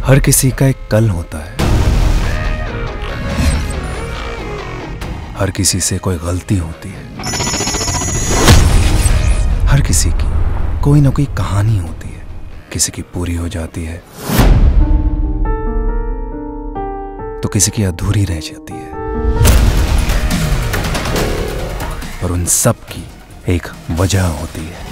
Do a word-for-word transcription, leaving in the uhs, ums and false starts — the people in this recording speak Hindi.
हर किसी का एक कल होता है, हर किसी से कोई गलती होती है, हर किसी की कोई ना कोई कहानी होती है। किसी की पूरी हो जाती है तो किसी की अधूरी रह जाती है, और उन सब की एक वजह होती है।